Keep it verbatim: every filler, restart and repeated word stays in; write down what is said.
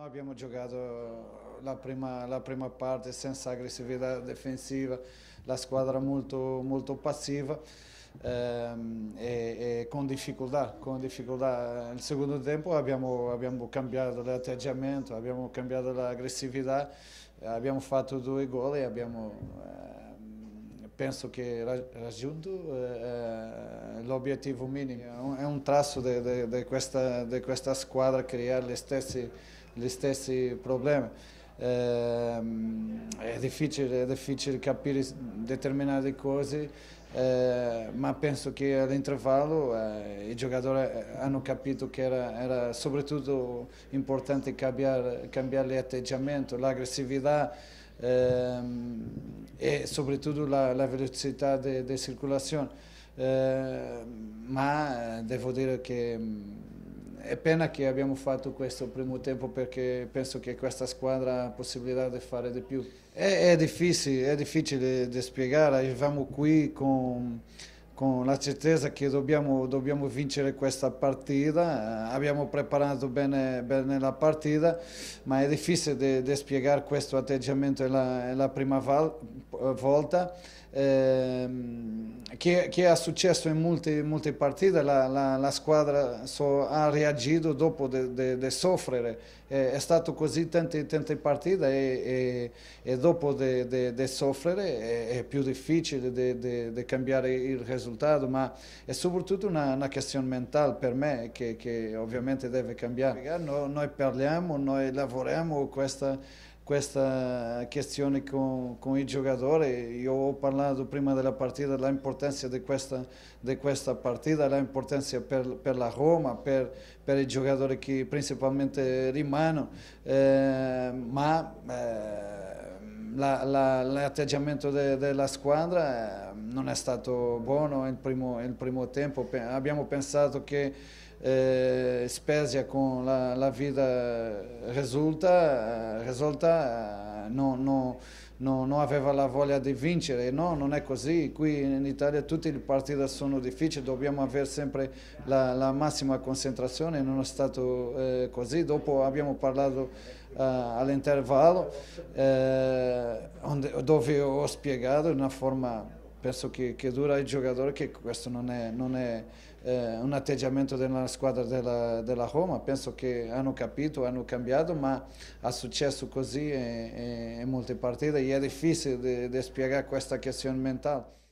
abbiamo giocato la prima, la prima parte senza aggressività difensiva, la squadra molto, molto passiva ehm, e, e con difficoltà, con difficoltà. Il secondo tempo abbiamo, abbiamo cambiato l'atteggiamento, abbiamo cambiato l'aggressività, abbiamo fatto due gol e abbiamo... Eh, penso che ha raggiunto eh, l'obiettivo minimo. È un trasso di questa, questa squadra creare gli stessi, gli stessi problemi. Eh, è, difficile, è difficile capire determinate cose, eh, ma penso che all'intervallo eh, i giocatori hanno capito che era, era soprattutto importante cambiare, cambiare l'atteggiamento, l'aggressività, ehm, e soprattutto la, la velocità di circolazione, eh, ma devo dire che è pena che abbiamo fatto questo primo tempo perché penso che questa squadra ha possibilità di fare di più. È, è difficile, è difficile da spiegare, arriviamo qui con, con la certezza che dobbiamo, dobbiamo vincere questa partita, abbiamo preparato bene, bene la partita, ma è difficile da spiegare questo atteggiamento, è la, è la prima volta. Eh, che, che è successo in molte, molte partite, la, la, la squadra so, ha reagito dopo di soffrire, eh, è stato così tante, tante partite e, e, e dopo di soffrire è, è più difficile di cambiare il risultato, ma è soprattutto una, una questione mentale per me che, che ovviamente deve cambiare. Noi, noi parliamo, noi lavoriamo questa questa questione con, con i giocatori. Io ho parlato prima della partita dell'importanza di questa, di questa partita, l'importanza per, per la Roma, per, per i giocatori che principalmente rimangono, eh, ma eh, l'atteggiamento de, della squadra non è stato buono il primo, il primo tempo. Abbiamo pensato che Eh, Spezia con la, la vita risulta, risulta eh, no, no, no, non aveva la voglia di vincere, no, non è così. Qui in Italia tutte le partite sono difficili, dobbiamo avere sempre la, la massima concentrazione, non è stato eh, così. Dopo abbiamo parlato eh, all'intervallo eh, dove ho spiegato in una forma, penso che, che dura ai giocatori, che questo non è, non è eh, un atteggiamento della squadra della, della Roma. Penso che hanno capito, hanno cambiato, ma è successo così in molte partite e è difficile di spiegare questa questione mentale.